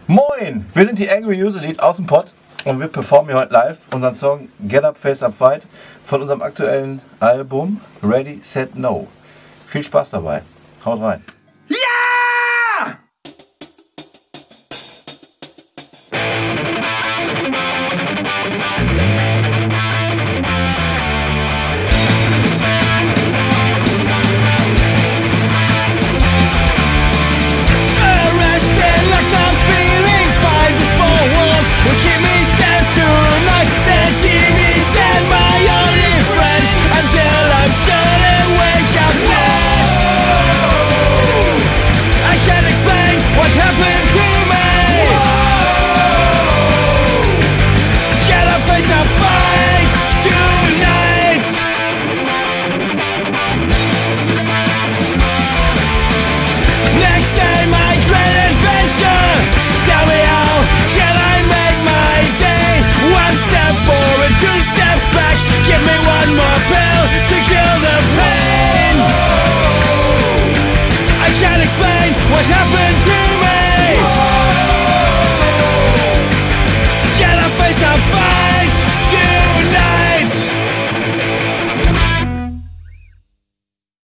Moin! Wir sind die Angry User Lead aus dem Pod und wir performen hier heute live unseren Song Get Up, Face Up, Fight von unserem aktuellen Album Ready, Set, No. Viel Spaß dabei. Haut rein!